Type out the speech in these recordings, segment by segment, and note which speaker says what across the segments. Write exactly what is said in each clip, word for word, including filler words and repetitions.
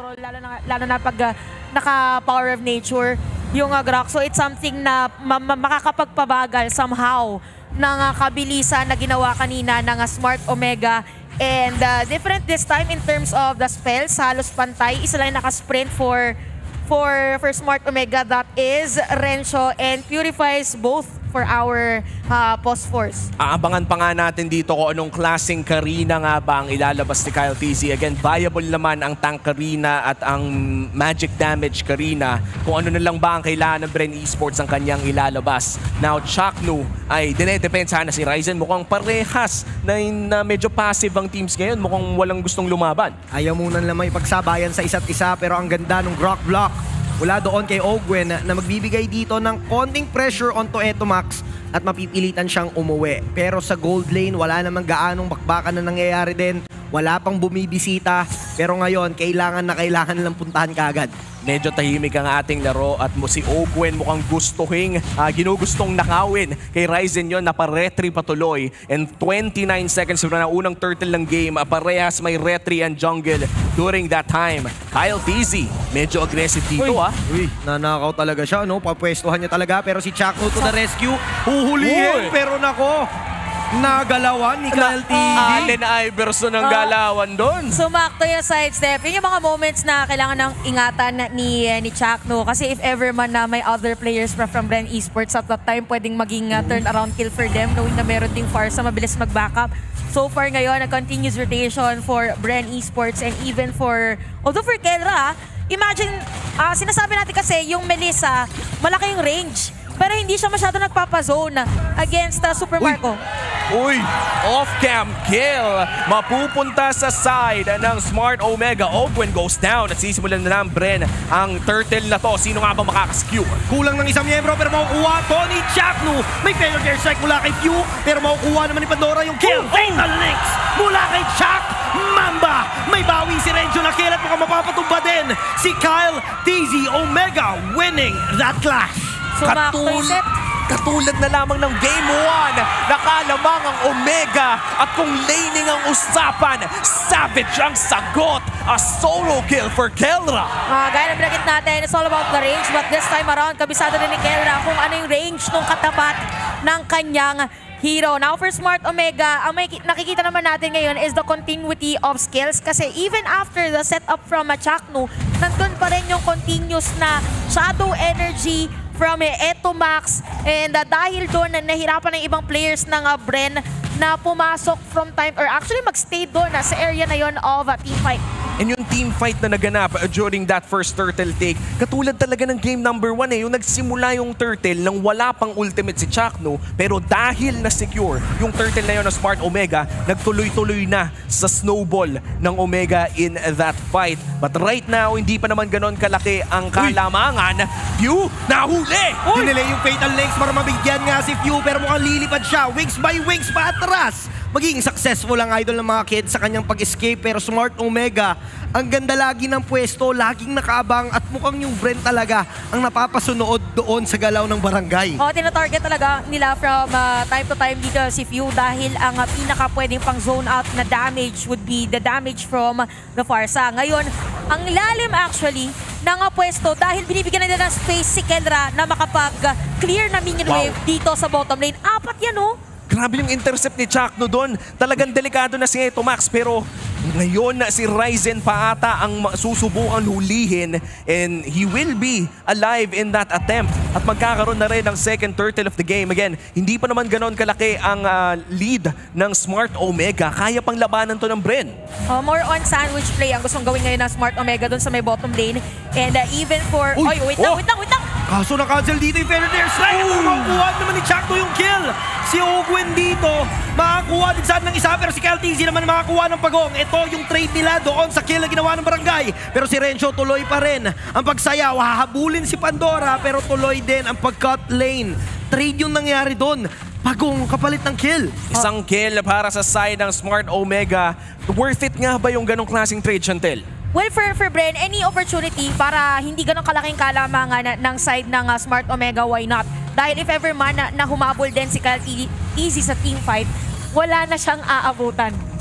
Speaker 1: control, lalo na, lalo na pag uh, naka-power of nature yung uh, Grok. So it's something na ma ma makakapagpabagal somehow ng uh, kabilisan na ginawa kanina ng uh, Smart Omega. And uh, different this time in terms of the spells, halos pantay. Isa lang naka-sprint for, for, for Smart Omega, that is Rencho, and purifies both for our uh, post force.
Speaker 2: Aabangan pa nga natin dito kung anong klaseng Karina nga ba ang ilalabas ni Kyle T Z. Again, viable naman ang tank Karina at ang magic damage Karina. Kung ano na lang ba ang kailangan ng Bren Esports ang kanyang ilalabas. Now, Chaknu ay dinedepensa na si Ryzen. Mukhang parehas na, na medyo passive ang teams ngayon. Mukhang walang gustong lumaban.
Speaker 3: Ayaw muna naman ipagsabayan sa isa't isa, pero ang ganda ng Grok block mula doon kay Ogwen na magbibigay dito ng konting pressure onto Etomax at mapipilitan siyang umuwi. Pero sa gold lane, wala namang gaanong bakbakan na nangyayari din. Wala pang bumibisita. Pero ngayon, kailangan na kailangan lang puntahan kaagad.
Speaker 2: Medyo tahimik ang ating laro at mo si Ogwen mukhang gustuhin, uh, ginugustong nakawin kay Ryzen yon, napa-retry patuloy. And twenty-nine seconds na unang turtle ng game, uh, parehas may retry and jungle during that time. Kyle T Z, medyo aggressive dito.
Speaker 3: Uy,
Speaker 2: ah.
Speaker 3: Uy, nanakaw talaga siya, no? Papwestuhan niya talaga, pero si Chaknu to the rescue. Huhulihin, pero nako, nagalawan ni Kyle T Z.
Speaker 2: Allen Iverson ang galawan doon.
Speaker 1: Sumakto yung sidestep. Yun yung mga moments na kailangan ng ingatan ni, ni Chaknu. Kasi if ever man na may other players from, from Bren Esports at that time, pwedeng maging uh, turn-around kill for them, knowing na meron ding Farsa, mabilis mag-backup. So far ngayon, a continuous rotation for Bren Esports and even for, although for Kelra, imagine, uh, sinasabi natin kasi yung Melissa, malaki yung range. Pero hindi siya masyado nagpapazone against uh, Super Marco.
Speaker 2: Uy, off-cam kill. Mapupunta sa side ng Smart Omega. Ogwen goes down at sisimulan na ng Bren ang turtle na to. Sino nga ba makakaskew?
Speaker 3: Kulang ng isang miyembro pero makukuha to ni Chaknu. May failure care strike mula kay Q pero makukuha naman ni Pandora yung kill. Oh, fatal links mula kay Chak Mamba. May bawi si Rencho na kill at mukhang mapapatumba din si Kyle T Z Omega winning that clash.
Speaker 1: Sumakto yung set.
Speaker 2: Katulad na lamang ng Game one, nakalamang ang Omega at kung laning ang usapan, Savage ang sagot. A solo kill for Kelra.
Speaker 1: Uh, gaya na binagit natin, it's all about the range, but this time around, kabisado din ni Kelra kung ano yung range ng katapat ng kanyang hero. Now for Smart Omega, ang may nakikita naman natin ngayon is the continuity of skills kasi even after the setup from Chaknu, nandun pa rin yung continuous na shadow energy from Etomax, and uh, dahil doon na nahirapan ng ibang players ng uh, Bren na pumasok from time or actually magstay doon uh, sa area na yon of uh, team fight.
Speaker 2: And yung team fight na naganap uh, during that first turtle take, katulad talaga ng game number one eh, yung nagsimula yung turtle nang wala pang ultimate si Chaknu, pero dahil na-secure yung turtle na yun ng Smart Omega, nagtuloy-tuloy na sa snowball ng Omega in that fight. But right now, hindi pa naman ganon kalaki ang kalamangan. Pew, nahuli!
Speaker 3: Dinelay yung fatal links para mabigyan nga si Pew pero mukhang lilipad siya. Wings by wings pa atras. Magiging successful ang idol ng mga kids sa kanyang pag-escape pero Smart Omega, ang ganda lagi ng pwesto, laging nakaabang at mukhang yung Bren talaga ang napapasunod doon sa galaw ng barangay.
Speaker 1: O, tina-target talaga nila from uh, time to time dito si Few dahil ang uh, pinaka pwedeng pang zone out na damage would be the damage from the Farsa. Ngayon, ang lalim actually ng uh, pwesto dahil binibigyan na nila ng space si Kelra na makapag-clear na minion
Speaker 2: Wow.
Speaker 1: wave dito sa bottom lane. Apat yan oh!
Speaker 2: Grabe yung intercept ni Chaknu doon. Talagang delikado na si Etomax pero ngayon na si Ryzen pa ata ang susubukan hulihin and he will be alive in that attempt. At magkakaroon na rin ng second turtle of the game. Again, hindi pa naman ganon kalaki ang uh, lead ng Smart Omega. Kaya pang labanan to ng Bren.
Speaker 1: Uh, more on sandwich play ang gustong gawin ngayon ng Smart Omega doon sa may bottom lane. And uh, even for...
Speaker 3: Uy!
Speaker 1: Oy, wait lang,
Speaker 3: Oh!
Speaker 1: wait lang, wait lang!
Speaker 3: Kaso na-cancel dito yung failure there strike. Makukuha naman ni Chaknu yung kill. Si Ogwen dito, makakuha din saan ng isa pero si Kyle T Z naman makakuha ng pagong. Ito yung trade nila doon sa kill na ginawa ng barangay. Pero si Rencho tuloy pa rin ang pagsayaw. Hahabulin si Pandora pero tuloy din ang pag-cut lane. Trade yung nangyari doon. Pagong kapalit ng kill.
Speaker 2: Isang kill para sa side ng Smart Omega. Worth it nga ba yung ganong klaseng trade, Chantel?
Speaker 1: Well, for, for Bren, any opportunity para hindi ganun kalaking kalamangan na, ng side ng uh, Smart Omega, why not? Dahil if ever man na, na humabol din si Kyle T Z sa team fight, wala na siyang aabutan.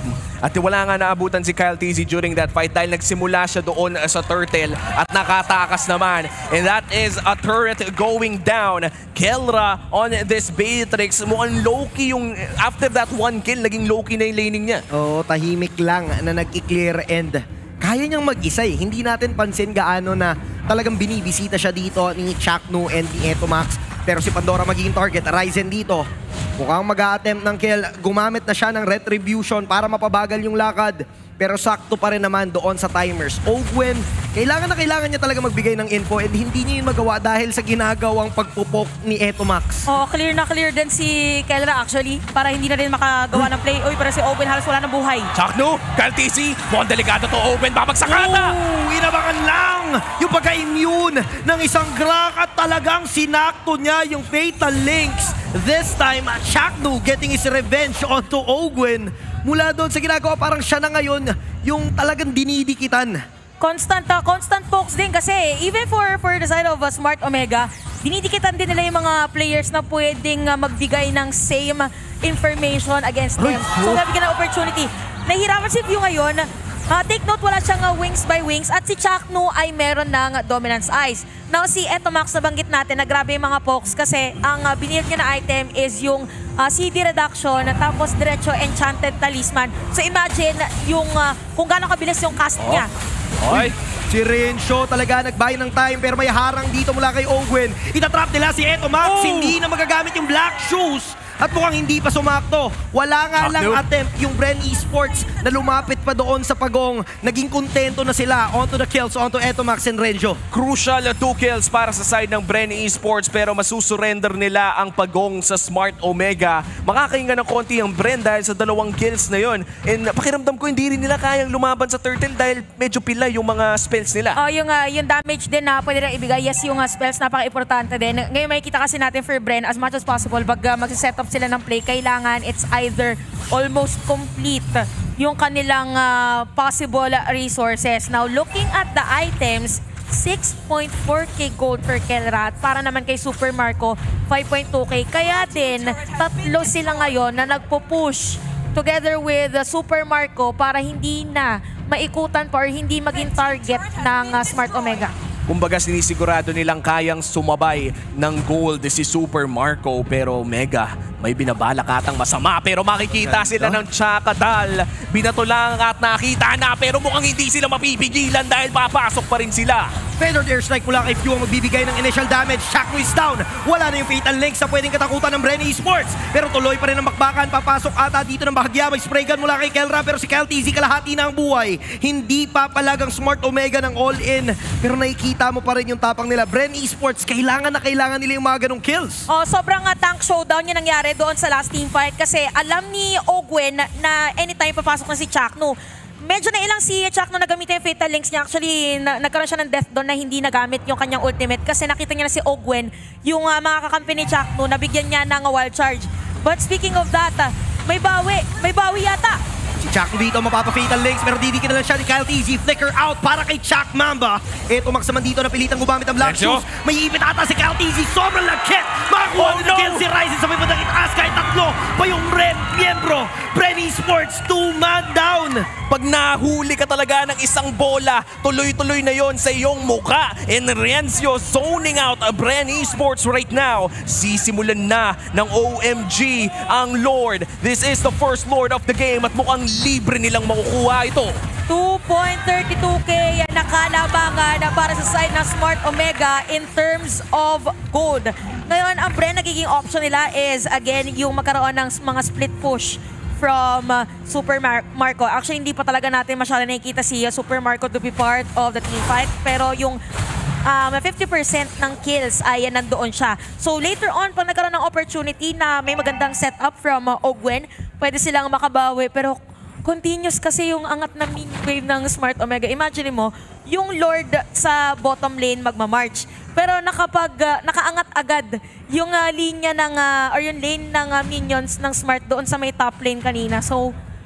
Speaker 2: At wala nga naabutan si Kyle T Z during that fight dahil nagsimula siya doon sa turtle at nakatakas naman. And that is a turret going down. Kelra on this Beatrix. Mukhang low-key yung after that one kill, naging low-key na yung laning niya.
Speaker 3: Oo, tahimik lang na nag-clear and kaya niyang mag-isa eh. Hindi natin pansin gaano na talagang binibisita siya dito ni Chakno and ni Etomax. Pero si Pandora magiging target. Ryzen dito, mukhang mag-a-attempt ng kill. Gumamit na siya ng Retribution para mapabagal yung lakad. Pero sakto pa rin naman doon sa timers. Ogwen, kailangan na kailangan niya talaga magbigay ng info and hindi niya yun magawa dahil sa ginagawang pagpupok ni Etomax.
Speaker 1: Oh, clear na clear din si Kelra actually para hindi na rin makagawa ng play. Uy, pero si Owen halos wala ng buhay.
Speaker 2: Chakno, Kyle T Z, mukhang delikado to Owen, babagsakan na!
Speaker 3: Oh, inabangan lang yung pagka-immune ng isang Grak at talagang sinakto niya yung Fatal Links. This time, Chakno getting his revenge onto Ogwen. Mula doon sa ginagawa, parang siya na ngayon yung talagang dinidikitan.
Speaker 1: Constant uh, constant focus din kasi even for for the side of uh, Smart Omega, dinidikitan din nila yung mga players na pwedeng uh, magbigay ng same information against them. So nabigyan ng opportunity. Nahihirapan si View ngayon. Uh, take note, wala siyang uh, wings by wings at si Chakno ay meron ng Dominance Eyes. Now si Etomax, nabanggit natin na grabe yung mga pokes kasi ang uh, binild niya na item is yung uh, C D Reduction tapos diretso Enchanted Talisman. So imagine yung uh, kung gaano kabilis yung cast
Speaker 2: Oh.
Speaker 1: niya.
Speaker 2: Oy.
Speaker 3: Si Renzo talaga nagbayad ng time pero may harang dito mula kay Ogwen. Itatrap nila si Etomax,
Speaker 1: Oh.
Speaker 3: hindi na magagamit yung Black Shoes. At mukhang hindi pa sumakto. Wala nga lang
Speaker 2: Chakno.
Speaker 3: attempt yung Bren Esports na lumapit pa doon sa pagong. Naging kontento na sila onto the kills, onto Etomax and Renzo.
Speaker 2: Crucial two kills para sa side ng Bren Esports pero masusurrender nila ang pagong sa Smart Omega. Makakahinga ng konti ang Bren dahil sa dalawang kills na yon. And pakiramdam ko hindi rin nila kayang lumaban sa Turtle dahil medyo pila yung mga spells nila.
Speaker 1: Oh, yung uh, yung damage din na pwede rin ibigay. Yes, yung uh, spells napaka-importante din. Ngayon makikita kasi natin for Bren as much as possible pag uh, mag-set up sila ng play, kailangan it's either almost complete yung kanilang uh, possible resources. Now, looking at the items, six point four K gold per Kelrat. Para naman kay Super Marco, five point two K. Kaya din, tatlo sila ngayon na nagpo-push together with uh, Super Marco para hindi na maikutan pa or hindi maging target ng uh, Smart Omega.
Speaker 2: Kumbaga sinisigurado nilang kayang sumabay ng gold si Super Marco pero Mega may binabalak atang masama pero makikita sila ng Chakadal. Binato lang at nakita na pero mukhang hindi sila mapipigilan dahil papasok pa rin sila.
Speaker 3: Feathered airstrike mula kay Few ang magbibigay ng initial damage. Chakno is down. Wala na yung Fatal Links na pwedeng katakutan ng Bren Esports. Pero tuloy pa rin ang bakbakan. Papasok ata dito ng bahagya. May spray gun mula kay Kelra pero si Kyle T Z kalahati na ang buhay. Hindi papalagang Smart Omega ng all-in. Pero nakikita mo pa rin yung tapang nila. Bren Esports, kailangan na kailangan nila yung mga ganong kills.
Speaker 1: Oh, sobrang uh, tank showdown yung nangyari doon sa last team fight kasi alam ni Ogwen na, na anytime papasok na si Chakno. Medyo na ilang si Chakno na gamitin yung Fatal Links niya. Actually, na, nagkaroon siya ng death doon na hindi nagamit yung kanyang ultimate kasi nakita niya na si Ogwen, yung uh, mga kakampi ni Chakno, nabigyan niya ng uh, wild charge. But speaking of that, uh, may bawi. May bawi yata.
Speaker 3: Si Chakno dito mapapa-Fatal Links pero didikit na lang siya ni Kyle T Z. Flicker out para kay Chak Mamba. Eto maksaman dito na pilitang gumamit ng Black
Speaker 2: Renzo.
Speaker 3: Shoes. May ipit ata si Kyle T Z. Sobrang lagkit. Makakuha
Speaker 2: Oh,
Speaker 3: din
Speaker 2: no!
Speaker 3: ng kill si Ryzen sa may bandang itaas kahit tatlo pa yung Red Miembro. Bren Esports, two man down.
Speaker 2: Pag nahuli ka talaga ng isang bola, tuloy-tuloy na yon sa iyong muka. And Renzo zoning out a Bren Esports right now. Sisimulan na ng O M G ang Lord. This is the first Lord of the game at mukhang libre nilang makukuha ito.
Speaker 1: two point three two K yan nakalabangan na para sa side ng Smart Omega in terms of gold. Ngayon, ang Bren nagiging option nila is again yung magkaroon ng mga split push from uh, Super Mar Marco. Actually, hindi pa talaga natin masyado nakikita si uh, Super Marco to be part of the team fight. Pero yung um, fifty percent ng kills ay uh, nandoon siya. So later on, pag nagkaroon ng opportunity na may magandang setup from uh, Ogwen, pwede silang makabawi. Pero continuous kasi yung angat na mini wave ng Smart Omega. Imagine mo, yung Lord sa bottom lane magmamarch. Pero nakapag, uh, nakaangat agad yung uh, linya ng, uh, or yung lane ng uh, minions ng Smart doon sa may top lane kanina. So,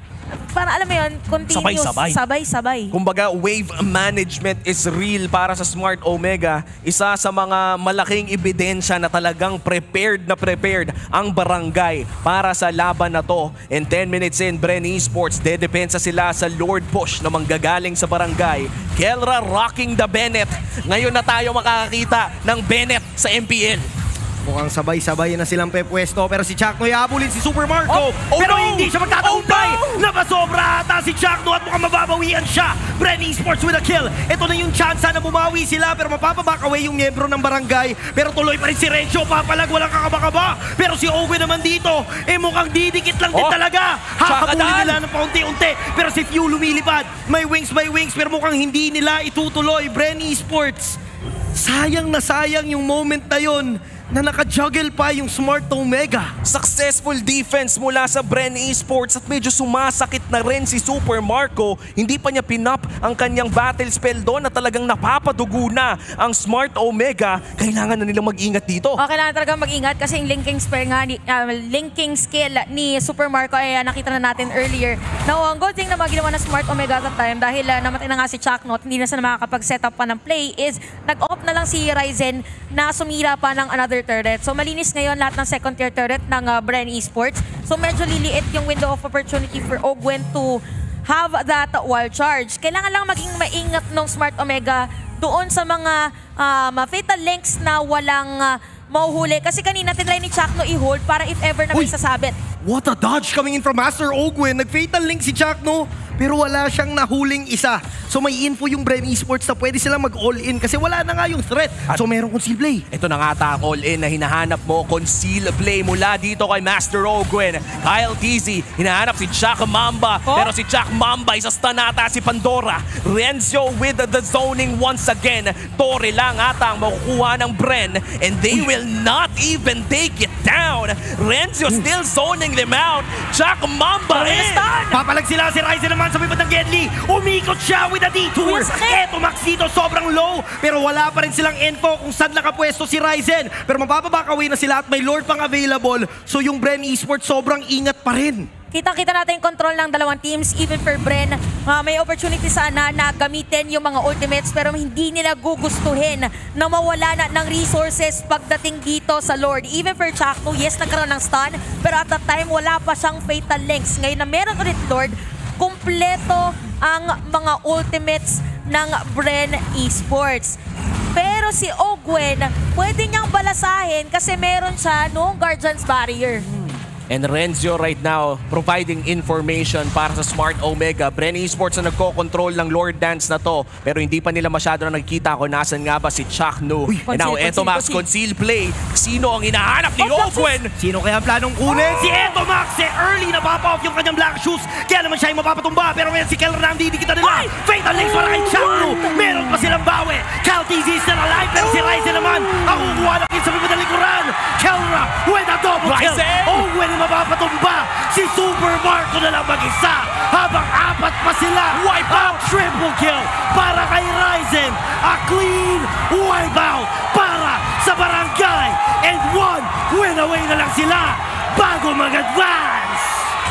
Speaker 1: parang alam mo yun, continuous.
Speaker 3: Sabay-sabay.
Speaker 1: Sabay-sabay.
Speaker 2: Kumbaga, wave management is real para sa Smart Omega. Isa sa mga malaking ebidensya na talagang prepared na prepared ang barangay para sa laban na to. And ten minutes in, Bren Esports, dedepensa sila sa Lord Push na manggagaling sa barangay. Kelra rocking the Bennett. Ngayon na tayo makakakita ng Bennett sa M P L.
Speaker 3: Mukhang sabay-sabay na silang pepwesto pero si Chakno iabulin si Super Marco.
Speaker 2: Oh, oh
Speaker 3: pero
Speaker 2: no!
Speaker 3: hindi siya magtatagumpay.
Speaker 2: Oh no!
Speaker 3: Napasobra ata si Chakno at mukhang mababawian siya. Bren Esports with a kill. Ito na yung chance na bumawi sila pero mapapaback away yung miyembro ng barangay. Pero tuloy pa rin si Renzo. Papalag, walang kakaba-kaba. Pero si Owen naman dito, eh mukhang didikit lang din
Speaker 2: Oh,
Speaker 3: talaga. Hakabulin
Speaker 2: Chakadan!
Speaker 3: nila ng paunti-unti. Pero si Few lumilipad. May wings by wings pero mukhang hindi nila itutuloy. Bren Esports. Sayang na sayang yung moment na yun na naka-juggle pa yung Smart Omega.
Speaker 2: Successful defense mula sa Bren Esports at medyo sumasakit na rin si Super Marco. Hindi pa niya pinap ang kanyang battle spell doon na talagang napapadugo na ang Smart Omega. Kailangan na nilang mag-ingat dito.
Speaker 1: Okay lang talaga mag-ingat kasi yung linking spell nga, ni, uh, linking skill ni Super Marco ay uh, nakita na natin earlier. Now, ang good thing na maginawa ng Smart Omega at that time dahil uh, namatay na nga si Chakno at hindi na sila makakapag-set up pa ng play is nag-off na lang si Ryzen na sumira pa ng another turret. So malinis ngayon lahat ng second tier turret ng uh, Bren Esports. So medyo liliit yung window of opportunity for Ogwen to have that wall charge. Kailangan lang maging maingat ng Smart Omega doon sa mga um, fatal links na walang uh, mauhuli. Kasi kanina tinry ni Chakno i-hold para if ever na may
Speaker 3: Uy!
Speaker 1: sasabit.
Speaker 3: What a dodge coming in from Master Ogwen. Nag-fatal link si Chakno pero wala siyang nahuling isa. So may info yung Bren Esports na pwede silang mag-all-in kasi wala na nga yung threat. So merong conceal play.
Speaker 2: Ito na nga ta ang all-in na hinahanap mo. Conceal play mula dito kay Master Ogwen. Kyle T Z, hinahanap si Jack Mamba.
Speaker 1: Oh?
Speaker 2: Pero si Jack Mamba, isa stun ata si Pandora. Renzo with the zoning once again. Torre lang ata ang makukuha ng Bren. And they will not even take it down. Renzo still zoning them out. Jack Mamba
Speaker 1: Torre na
Speaker 2: in.
Speaker 1: stun!
Speaker 3: Papalag sila si Ryzen naman sa may batang Gedli. Umikot siya with a detour.
Speaker 1: Uy, sakit!
Speaker 3: Eto Max dito sobrang low. Pero wala pa rin silang info kung saan nakapwesto si Ryzen. Pero mapapaback away na sila at may Lord pang available. So yung Bren Esports sobrang ingat pa rin.
Speaker 1: Kita-kita natin yung control ng dalawang teams. Even for Bren, uh, may opportunity sana na gamitin yung mga ultimates pero hindi nila gugustuhin na mawala na ng resources pagdating dito sa Lord. Even for Chakno, yes, nagkaroon ng stun pero at that time wala pa siyang fatal links. Ngayon na meron ulit Lord, kumpleto ang mga ultimates ng Bren Esports. Pero si Ogwen, pwede niyang balasahin kasi meron siya noong Guardian's Barrier.
Speaker 2: And Renzo right now providing information para sa Smart Omega. Bren Esports na nagko-control ng Lord Dance na to. Pero hindi pa nila masyado na nakikita kung nasan nga ba si Chakno. And now,
Speaker 1: conceal,
Speaker 2: eto Max,
Speaker 1: conceal,
Speaker 2: conceal play. Sino ang hinahanap ni
Speaker 1: Oh,
Speaker 2: Ogwen?
Speaker 3: Sino kaya ang planong kunin? Si Eto Max eh, early na pop-off yung kanyang black shoes. Kaya naman siya yung mapapatumba. Pero ngayon si Kelra na ang didikita nila. Fatal links para kay Chakno. Meron pa silang bawi. Cal T Z is still alive. Pero si Ryzen naman ang kukuha na kin sa may likuran. Kelra with a double kill.
Speaker 2: Ryzen!
Speaker 3: Ogwen yung mapapatumba. Si Super Marco na lang mag-isa. Habang apat pa sila.
Speaker 2: Wipe out!
Speaker 3: Ang triple kill para kay Ryzen. A clean wipe out para sa barangay. And one win away na lang sila bago mag-advance.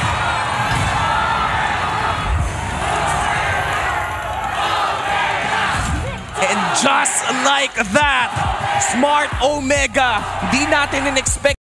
Speaker 2: And just like that, Smart Omega, di natin in-expect